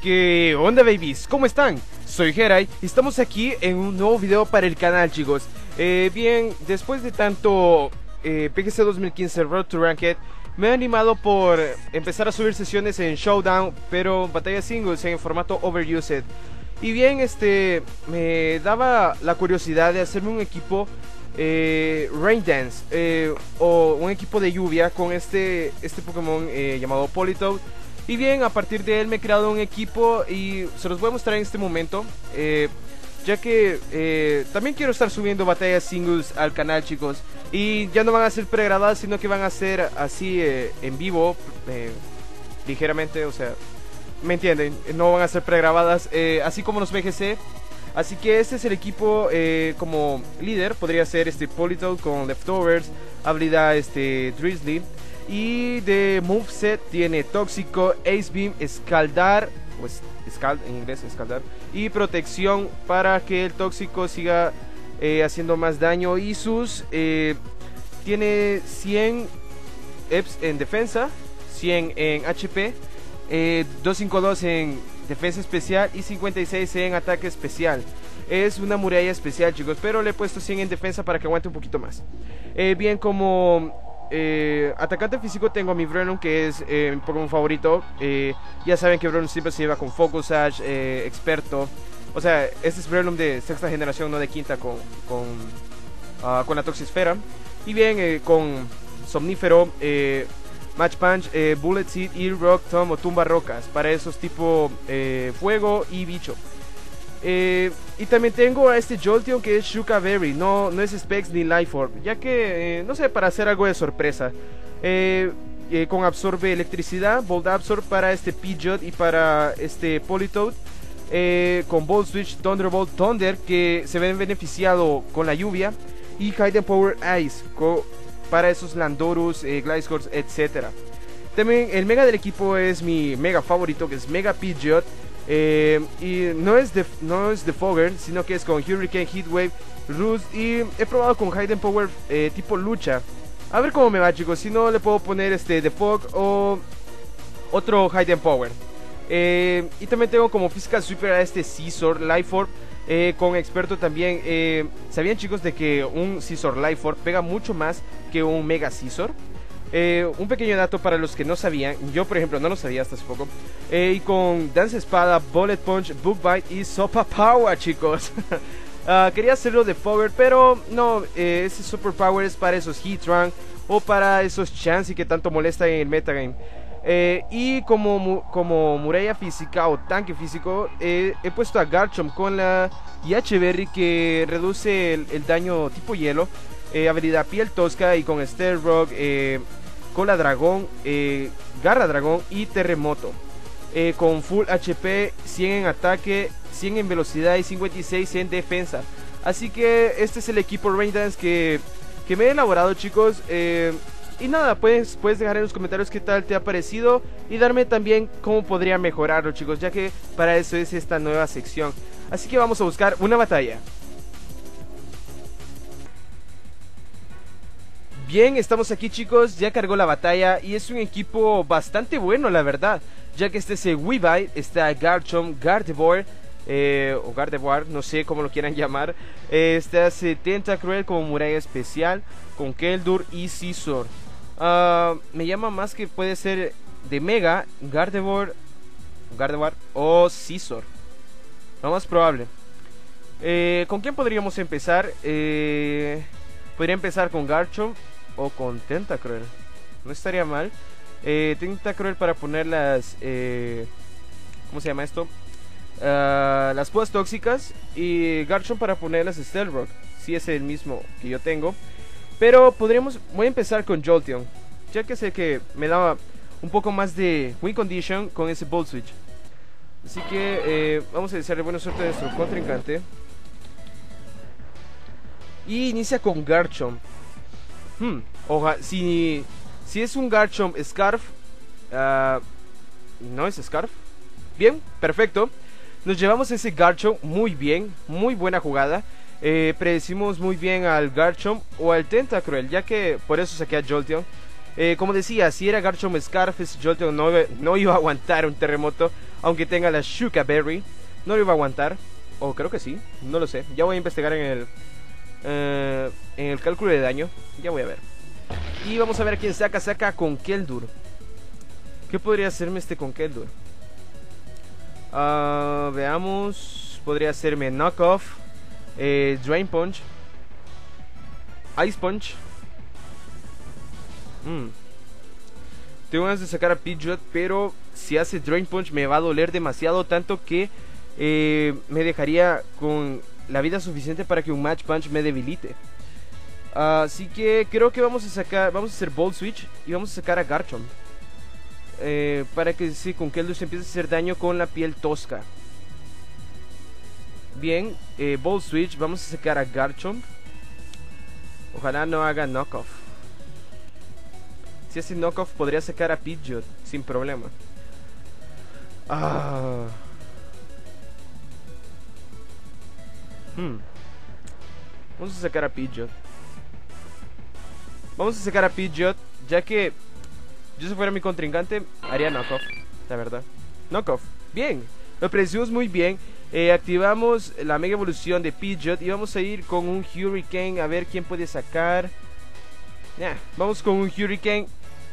¿Qué onda, babies? ¿Cómo están? Soy Geray y estamos aquí en un nuevo video para el canal, chicos. Bien, después de tanto PGC 2015 Road to Ranked, me he animado por empezar a subir sesiones en Showdown, pero batallas singles en formato Overused. Y bien, me daba la curiosidad de hacerme un equipo Rain Dance, o un equipo de lluvia con este Pokémon llamado Politoed. Y bien, a partir de él me he creado un equipo y se los voy a mostrar en este momento, ya que también quiero estar subiendo batallas singles al canal, chicos. Y ya no van a ser pregrabadas, sino que van a ser así en vivo, ligeramente, o sea, ¿me entienden? No van a ser pregrabadas, así como los BGC. Así que este es el equipo. Como líder podría ser Politoed con Leftovers, habilidad Drizzly. Y de moveset tiene Tóxico, Ace Beam, Escaldar, pues en inglés escaldar, y protección para que el Tóxico siga haciendo más daño. Y sus tiene 100 EPS en defensa, 100 en HP, 252 en defensa especial y 56 en ataque especial. Es una muralla especial, chicos, pero le he puesto 100 en defensa para que aguante un poquito más. Bien, como atacante físico tengo a mi Breloom, que es mi Pokémon favorito. Ya saben que Breloom siempre se lleva con Focus Sash, experto. O sea, este es Breloom de sexta generación, no de quinta, con la Toxisfera. Y bien, con Somnífero, Match Punch, Bullet Seed y Rock Tomb o Tumba Rocas, para esos tipo fuego y bicho. Y también tengo a Jolteon, que es Shuka Berry, no es Specs ni Life Orb, ya que, no sé, para hacer algo de sorpresa. Con absorbe electricidad, Bolt Absorb para Pidgeot y para Politoed. Con Volt Switch, Thunderbolt Thunder, que se ven beneficiado con la lluvia. Y Hidden Power Ice para esos Landorus, Gliscors, etc. También el mega del equipo es mi mega favorito, que es Mega Pidgeot. Y no es de Fogger, sino que es con Hurricane, Heatwave, Roost. Y he probado con Hidden Power tipo lucha. A ver cómo me va, chicos. Si no, le puedo poner The Fog o otro Hidden Power. Y también tengo como Physical Sweeper a Scizor, Life Orb, con experto también. ¿Sabían, chicos, de que un Scizor Life Orb pega mucho más que un Mega Scizor? Un pequeño dato para los que no sabían. Yo, por ejemplo, no lo sabía hasta hace poco. Y con Dance Espada, Bullet Punch, Book Bite y Sopa Power, chicos. Quería hacerlo de Fogger, pero no. Ese Super Power es para esos Heatran o para esos Chansey que tanto molestan en el metagame. Y como muralla física o tanque físico, he puesto a Garchomp con la IH Berry, que reduce el daño tipo hielo. Habilidad Piel Tosca, y con Steel Rock, Cola Dragón, Garra Dragón y Terremoto. Con full HP, 100 en ataque, 100 en velocidad y 56 en defensa. Así que este es el equipo Rain Dance que me he elaborado, chicos. Y nada, puedes dejar en los comentarios qué tal te ha parecido y darme también cómo podría mejorarlo, chicos, ya que para eso es esta nueva sección. Así que vamos a buscar una batalla. Bien, estamos aquí, chicos, ya cargó la batalla y es un equipo bastante bueno, la verdad, ya que es Weavile, está Garchomp, Gardevoir, o Gardevoir, no sé cómo lo quieran llamar. Está Tentacruel como muralla especial, con Keldurr y Scizor. Me llama más que puede ser de Mega, Gardevoir o Scizor, lo más probable. ¿Con quién podríamos empezar? Podría empezar con Garchomp o con Tentacruel, no estaría mal. Tentacruel para poner las ¿cómo se llama esto? Las púas tóxicas, y Garchomp para poner las Steel Rock, si es el mismo que yo tengo. Pero voy a empezar con Jolteon, ya que sé que me daba un poco más de win condition con ese Volt Switch. Así que vamos a desearle buena suerte a nuestro contrincante. Y inicia con Garchomp. Si es un Garchomp Scarf, no es Scarf. Bien, perfecto. Nos llevamos ese Garchomp muy bien, muy buena jugada. Predecimos muy bien al Garchomp o al Tentacruel, ya que por eso saqué a Jolteon. Como decía, si era Garchomp Scarf, ese Jolteon no iba a aguantar un terremoto. aunque tenga la Shuka Berry. No lo iba a aguantar, o creo que sí, no lo sé. Ya voy a investigar en el cálculo de daño, ya voy a ver. Y vamos a ver a quién saca con Keldurr. ¿Qué podría hacerme este con Keldurr? Veamos, podría hacerme Knockoff, Drain Punch, Ice Punch. Tengo ganas de sacar a Pidgeot, pero si hace Drain Punch me va a doler demasiado, tanto que me dejaría con la vida suficiente para que un Match Punch me debilite. Así que creo que vamos a hacer Volt Switch y vamos a sacar a Garchomp. Para que sí, con Keldurr se empiece a hacer daño con la piel tosca. Bien, Volt Switch, vamos a sacar a Garchomp. Ojalá no haga Knockoff. Si hace Knockoff podría sacar a Pidgeot sin problema. Vamos a sacar a Pidgeot. Vamos a sacar a Pidgeot, ya que yo si fuera mi contrincante haría Knockoff, la verdad. Knockoff, bien, lo predecimos muy bien. Activamos la mega evolución de Pidgeot y vamos a ir con un Hurricane a ver quién puede sacar. Vamos con un Hurricane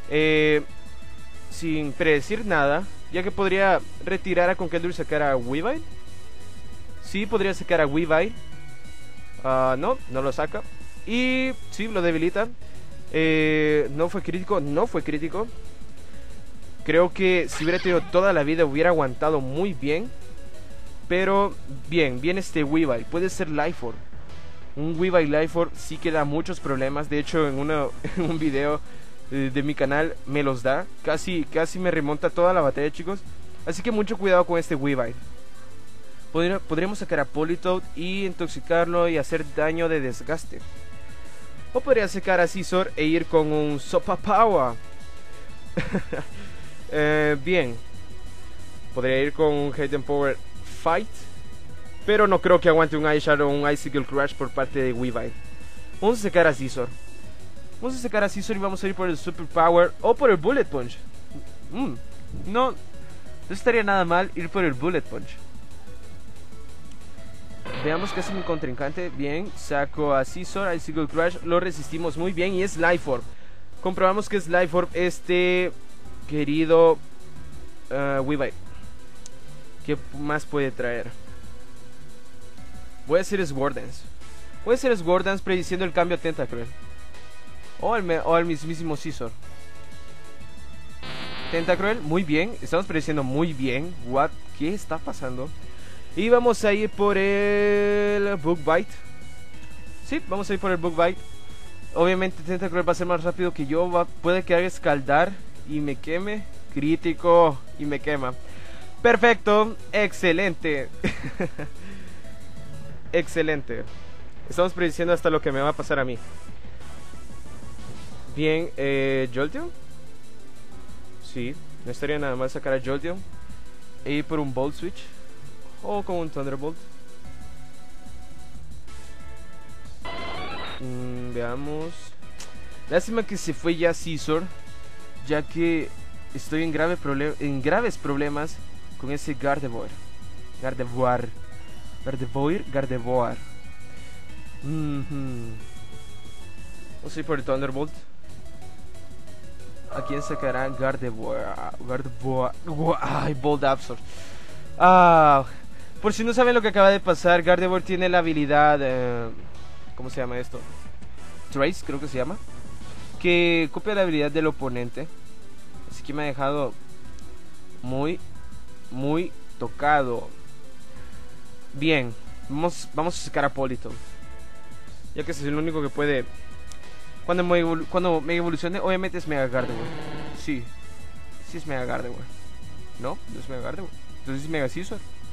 sin predecir nada, ya que podría retirar a Conkeldurr y sacar a Weavile. Sí, podría sacar a Weavile. No lo saca. Y sí, lo debilita. No fue crítico. Creo que si hubiera tenido toda la vida hubiera aguantado muy bien. Pero bien este Weavile. Puede ser Life Orb. Un Weavile Life Orb sí que da muchos problemas. De hecho en un video de mi canal me los da. Casi me remonta toda la batalla, chicos. Así que mucho cuidado con este Weavile. Podríamos sacar a Politoed y intoxicarlo y hacer daño de desgaste. O podría sacar a Scizor e ir con un Sopapowa. Bien. Podría ir con un Hidden Power Fight. Pero no creo que aguante un Ice Shadow o un Icicle Crash por parte de Weavile. Vamos a sacar a Scizor. Y vamos a ir por el Super Power o por el Bullet Punch. No estaría nada mal ir por el Bullet Punch. Veamos qué hace mi contrincante. Bien, saco a Scizor, Icicle Crash, lo resistimos muy bien y es Life Orb. Comprobamos que es Life Orb este querido Weavile. ¿Qué más puede traer? Voy a hacer Sword Dance prediciendo el cambio a Tentacruel. O al mismísimo Scizor. Tentacruel, muy bien. Estamos prediciendo muy bien. ¿Qué está pasando? Y vamos a ir por el Bug Bite. Sí, vamos a ir por el Bug Bite. Obviamente Tentacruel va a ser más rápido que yo. Puede que haga escaldar y me queme. Crítico y me quema. Perfecto, excelente. Excelente. Estamos prediciendo hasta lo que me va a pasar a mí. Bien, Jolteon. Sí, no estaría nada mal sacar a Jolteon e ir por un Volt Switch o con un Thunderbolt. Veamos. Lástima que se fue ya Scizor, ya que estoy en graves problemas con ese Gardevoir. Vamos a ir por el Thunderbolt. ¿A quién sacará? Gardevoir. Ay, Bolt Absorb. Por si no saben lo que acaba de pasar, Gardevoir tiene la habilidad ¿cómo se llama esto? Trace, creo que se llama, que copia la habilidad del oponente. Así que me ha dejado muy tocado. Bien, vamos a sacar a Politoed, ya que ese es el único que puede. Cuando Mega Evolucione, obviamente es Mega Gardevoir. Sí es Mega Gardevoir. No es Mega Gardevoir. Entonces es Mega Scizor.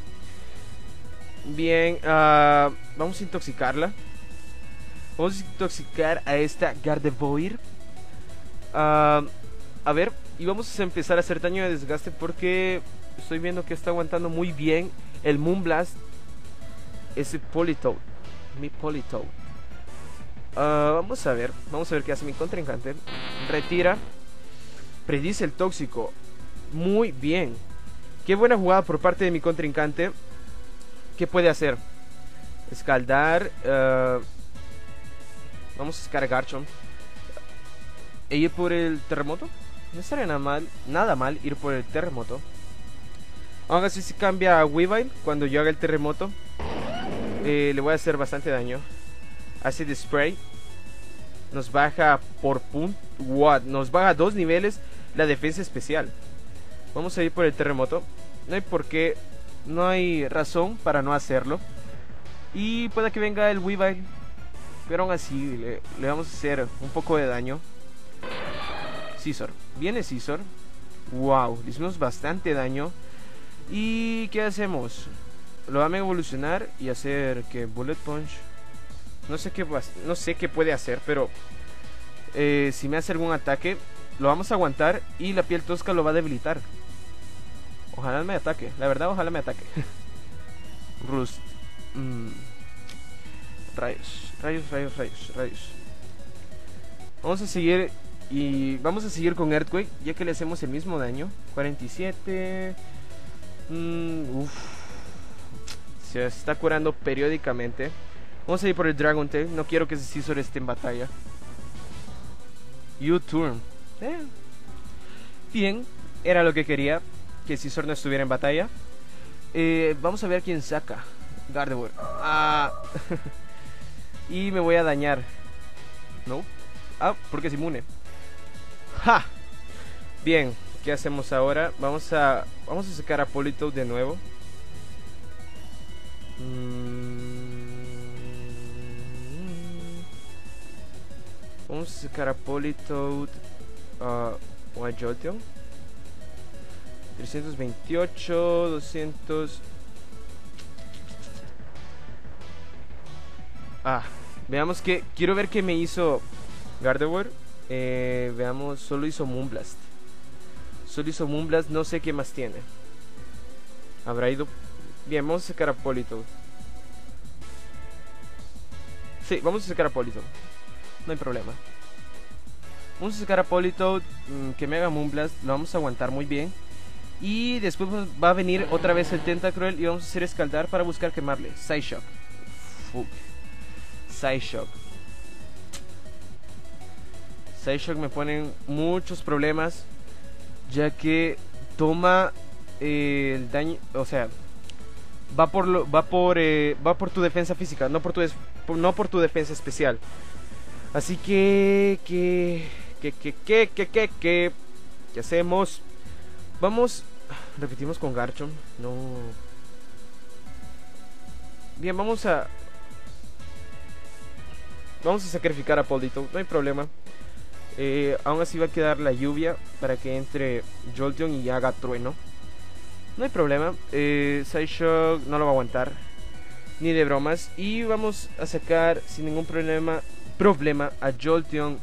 Bien, vamos a intoxicarla. Vamos a intoxicar a esta Gardevoir. A ver, y vamos a empezar a hacer daño de desgaste porque estoy viendo que está aguantando muy bien el Moonblast. Ese Politoed. Mi Politoed. Vamos a ver qué hace mi contrincante. Retira. Predice el tóxico. Muy bien. Qué buena jugada por parte de mi contrincante. ¿Qué puede hacer? Escaldar. Vamos a sacar a Garchomp. E ir por el terremoto. No estaría nada mal ir por el terremoto. Aún así, si cambia a Weavile cuando yo haga el terremoto, le voy a hacer bastante daño. Acid Spray. Nos baja por punto. What? Nos baja 2 niveles la defensa especial. Vamos a ir por el terremoto. No hay por qué. No hay razón para no hacerlo. Y puede que venga el Weavile. Pero aún así le vamos a hacer un poco de daño. Scizor. Viene Scizor. Wow. Le hicimos bastante daño. ¿Y qué hacemos? Lo vamos a evolucionar y hacer que Bullet Punch. No sé qué puede hacer, pero si me hace algún ataque, lo vamos a aguantar y la piel tosca lo va a debilitar. Ojalá me ataque, la verdad, ojalá me ataque. Rust. Rayos. Vamos a seguir con Earthquake, ya que le hacemos el mismo daño. 47. Se está curando periódicamente. Vamos a ir por el Dragon Tail. No quiero que ese Scizor esté en batalla. U-Turn. Bien, era lo que quería, que Scizor no estuviera en batalla. Vamos a ver quién saca. Gardevoir. Y me voy a dañar. No. Porque es inmune. ¡Ja! Bien, ¿qué hacemos ahora? Vamos a sacar a Politoed de nuevo. Vamos a sacar a Politoed o a Jolteon. 328, 200. Veamos que quiero ver qué me hizo Gardevoir. Veamos, solo hizo Moonblast. No sé qué más tiene. Habrá ido. Bien, vamos a sacar a Politoed. Sí, vamos a sacar a Politoed. No hay problema. Vamos a sacar a Politoed, que me haga Moonblast. Lo vamos a aguantar muy bien. Y después va a venir otra vez el Tentacruel y vamos a hacer escaldar para buscar quemarle. Psyshock. Psyshock me pone muchos problemas, ya que toma el daño, o sea, va por tu defensa física, no por tu defensa especial. Así que ¿qué hacemos? Repetimos con Garchomp. No. Bien, vamos a sacrificar a Politoed, no hay problema. Aún así va a quedar la lluvia para que entre Jolteon y haga trueno. No hay problema. Psyshock no lo va a aguantar, ni de bromas. Y vamos a sacar sin ningún problema a Jolteon.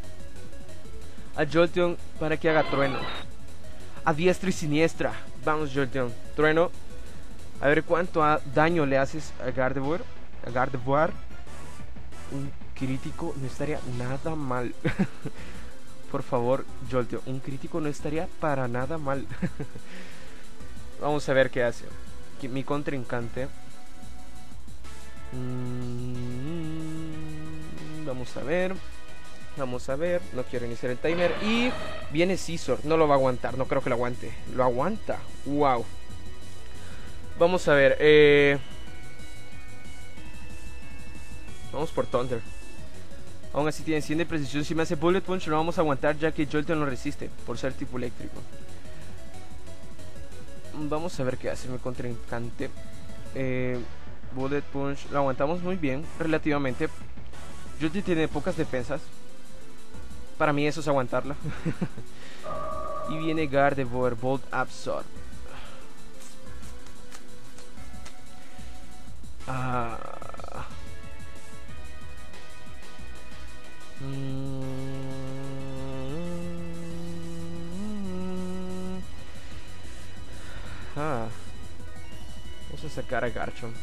Para que haga trueno. A diestra y siniestra. Vamos, Jolteon. Trueno. A ver cuánto daño le haces a Gardevoir. Un crítico no estaría nada mal. Por favor, Jolteon, un crítico no estaría para nada mal. Vamos a ver qué hace mi contrincante. Vamos a ver. No quiero iniciar el timer. Y viene Scizor. No lo va a aguantar. No creo que lo aguante. Lo aguanta. Wow. Vamos a ver. Vamos por Thunder. Aún así tiene 100 de precisión. Si me hace Bullet Punch lo vamos a aguantar, ya que Jolteon lo resiste por ser tipo eléctrico. Vamos a ver qué hace mi contrincante. Bullet Punch lo aguantamos muy bien, relativamente. Jolteon tiene pocas defensas. Para mí eso es aguantarla. Y viene Gardevoir, Bolt Absorb. Vamos a sacar a Garchomp.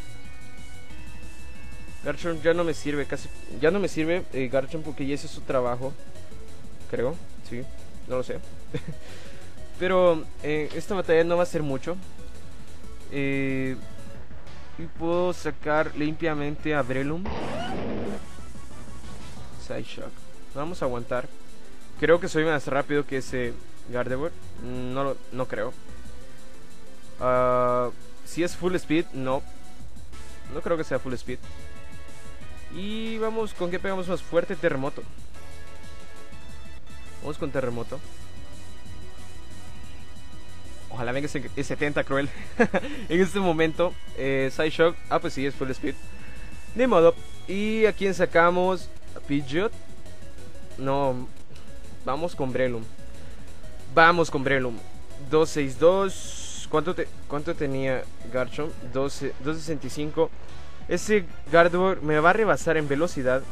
Garchomp ya no me sirve, ya no me sirve Garchomp, porque ya ese es su trabajo. Creo, sí, no lo sé. Pero esta batalla no va a ser mucho. Y puedo sacar limpiamente a Breloom. Side Shock. Vamos a aguantar. Creo que soy más rápido que ese Gardevoir. No creo. Si es full speed, no. No creo que sea full speed. Y vamos, ¿con qué pegamos más fuerte? Terremoto. Vamos con terremoto. Ojalá venga ese Tentacruel en este momento. Side Shock. Pues sí, es full speed. Ni modo. ¿Y a quién sacamos? ¿A Pidgeot? No. Vamos con Breloom. Vamos con Breloom. 262. ¿Cuánto tenía Garchomp? 265. Ese Gardevoir me va a rebasar en velocidad.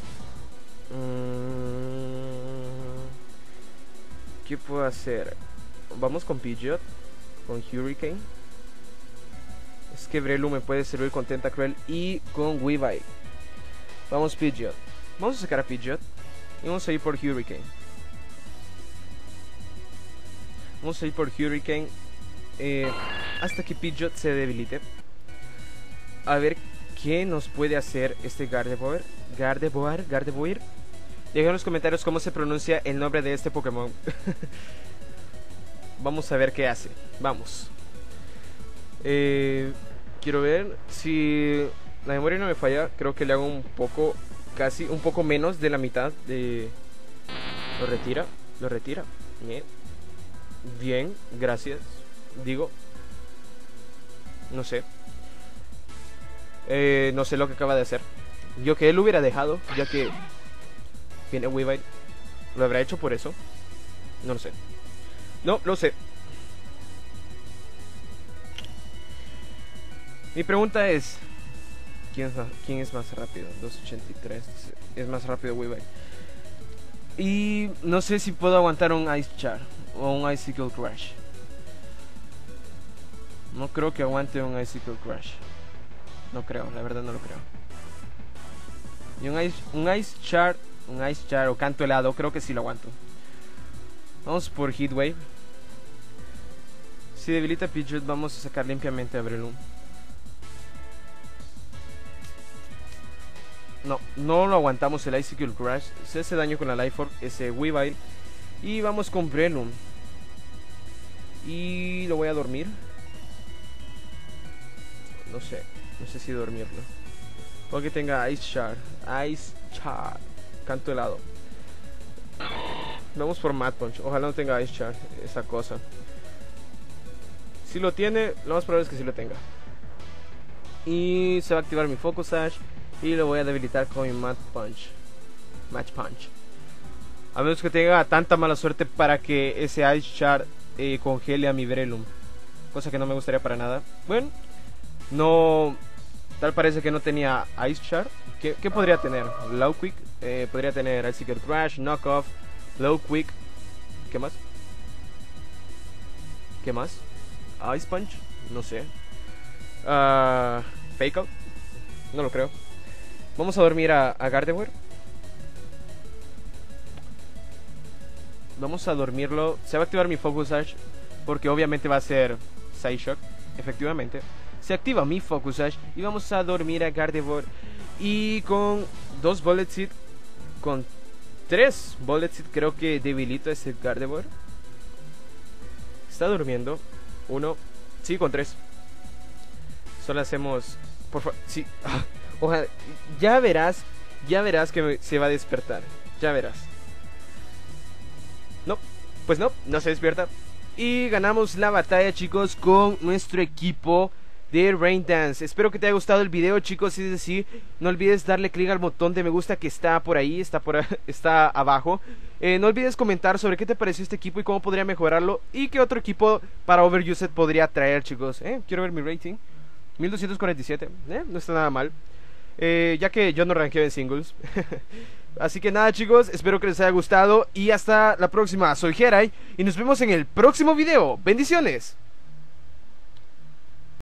¿Qué puedo hacer? Vamos con Pidgeot. Con Hurricane. Es que Breloom me puede servir con Tentacruel y con Weavile. Vamos Pidgeot. Vamos a sacar a Pidgeot. Y vamos a ir por Hurricane. Vamos a ir por Hurricane. Hasta que Pidgeot se debilite. A ver qué nos puede hacer este Gardevoir. Gardevoir. Dejen en los comentarios cómo se pronuncia el nombre de este Pokémon. Vamos a ver qué hace. Vamos. Quiero ver si la memoria no me falla. Creo que le hago un poco, casi un poco menos de la mitad de... Lo retira. Bien, gracias. Digo, no sé. No sé lo que acaba de hacer. Yo que él lo hubiera dejado, ya que viene Weavile. ¿Lo habrá hecho por eso? No lo sé. No, lo sé. Mi pregunta es, ¿quién es más rápido? 283. Es más rápido Weavile. Y no sé si puedo aguantar un Ice Char o un Icicle Crash. No creo que aguante un Icicle Crash. No creo, la verdad no lo creo. Y un Ice Char o Canto Helado, creo que sí lo aguanto. Vamos por Heatwave. Si debilita Pidgeot, vamos a sacar limpiamente a Breloom. No lo aguantamos el Icicle Crash. Se hace daño con la Life Orb, ese Weavile. Y vamos con Breloom. Y lo voy a dormir. No sé si dormirlo. Porque tenga Ice Char. Canto Helado. Vamos por Mad Punch. Ojalá no tenga Ice Char, esa cosa. Si lo tiene, lo más probable es que sí lo tenga. Y se va a activar mi Focus Sash. Y lo voy a debilitar con mi Match Punch. A menos que tenga tanta mala suerte para que ese Ice Char congele a mi Breloom. Cosa que no me gustaría para nada. Bueno, no... Tal parece que no tenía Ice Char. ¿Qué podría tener? Low Quick. Podría tener Icicle Crash, Knockoff, Low Quick. ¿Qué más? Ice Punch. No sé. Fake Out. No lo creo. Vamos a dormir a Gardevoir. Vamos a dormirlo. Se va a activar mi Focus Sash, porque obviamente va a ser Side Shock. Efectivamente. Se activa mi Focus Sash y vamos a dormir a Gardevoir. Y con 2 Bullet Seed, con 3 Bullet Seed, creo que debilito a ese Gardevoir. Está durmiendo. 1. Sí, con 3. Solo hacemos... Por favor, sí. Ojalá. Ya verás que se va a despertar. Ya verás. No, pues no se despierta. Y ganamos la batalla, chicos, con nuestro equipo de Rain Dance. Espero que te haya gustado el video, chicos. Si es así, no olvides darle click al botón de me gusta que está por ahí, está abajo. No olvides comentar sobre qué te pareció este equipo y cómo podría mejorarlo, y qué otro equipo para Overused podría traer, chicos. Quiero ver mi rating. 1247, no está nada mal. Ya que yo no ranqueo en singles. Así que nada, chicos, espero que les haya gustado y hasta la próxima. Soy Geray y nos vemos en el próximo video. Bendiciones.